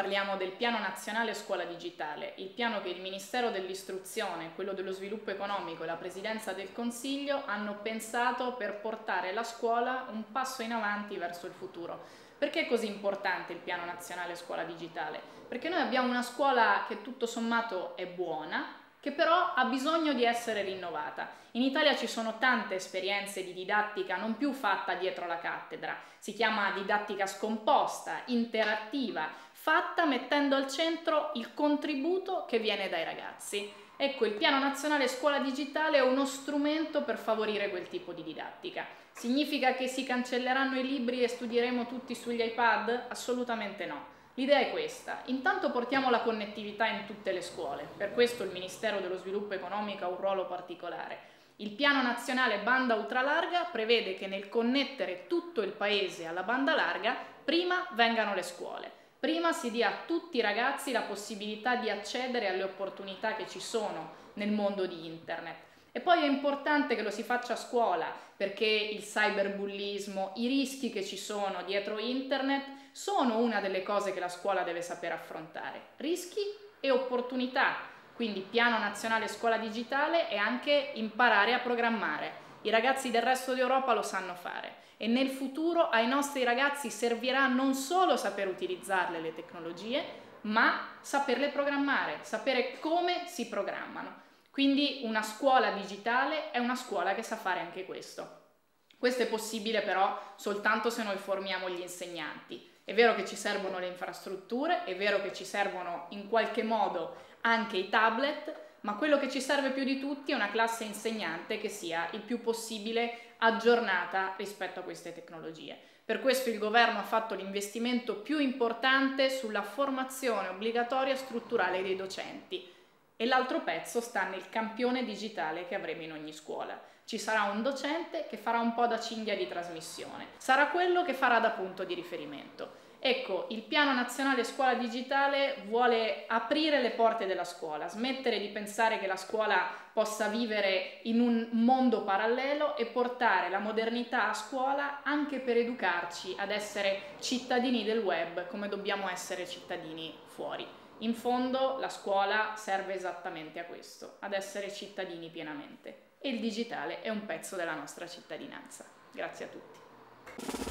parliamo del Piano Nazionale Scuola Digitale, il piano che il Ministero dell'Istruzione, quello dello Sviluppo Economico e la Presidenza del Consiglio hanno pensato per portare la scuola un passo in avanti verso il futuro. Perché è così importante il Piano Nazionale Scuola Digitale? Perché noi abbiamo una scuola che tutto sommato è buona, che però ha bisogno di essere rinnovata. In Italia ci sono tante esperienze di didattica non più fatta dietro la cattedra, si chiama didattica scomposta, interattiva, fatta mettendo al centro il contributo che viene dai ragazzi. Ecco, il Piano Nazionale Scuola Digitale è uno strumento per favorire quel tipo di didattica. Significa che si cancelleranno i libri e studieremo tutti sugli iPad? Assolutamente no. L'idea è questa: intanto portiamo la connettività in tutte le scuole, per questo il Ministero dello Sviluppo Economico ha un ruolo particolare. Il Piano Nazionale Banda Ultralarga prevede che nel connettere tutto il paese alla banda larga, prima vengano le scuole, prima si dia a tutti i ragazzi la possibilità di accedere alle opportunità che ci sono nel mondo di Internet. E poi è importante che lo si faccia a scuola, perché il cyberbullismo, i rischi che ci sono dietro Internet sono una delle cose che la scuola deve saper affrontare. Rischi e opportunità. Quindi Piano Nazionale Scuola Digitale è anche imparare a programmare. I ragazzi del resto d'Europa lo sanno fare e nel futuro ai nostri ragazzi servirà non solo saper utilizzarle le tecnologie, ma saperle programmare, sapere come si programmano. Quindi una scuola digitale è una scuola che sa fare anche questo. Questo è possibile però soltanto se noi formiamo gli insegnanti. È vero che ci servono le infrastrutture, è vero che ci servono in qualche modo anche i tablet, ma quello che ci serve più di tutti è una classe insegnante che sia il più possibile aggiornata rispetto a queste tecnologie. Per questo il governo ha fatto l'investimento più importante sulla formazione obbligatoria strutturale dei docenti. E l'altro pezzo sta nel campione digitale che avremo in ogni scuola. Ci sarà un docente che farà un po' da cinghia di trasmissione, sarà quello che farà da punto di riferimento. Ecco, il Piano Nazionale Scuola Digitale vuole aprire le porte della scuola, smettere di pensare che la scuola possa vivere in un mondo parallelo e portare la modernità a scuola anche per educarci ad essere cittadini del web come dobbiamo essere cittadini fuori. In fondo la scuola serve esattamente a questo, ad essere cittadini pienamente. E il digitale è un pezzo della nostra cittadinanza. Grazie a tutti.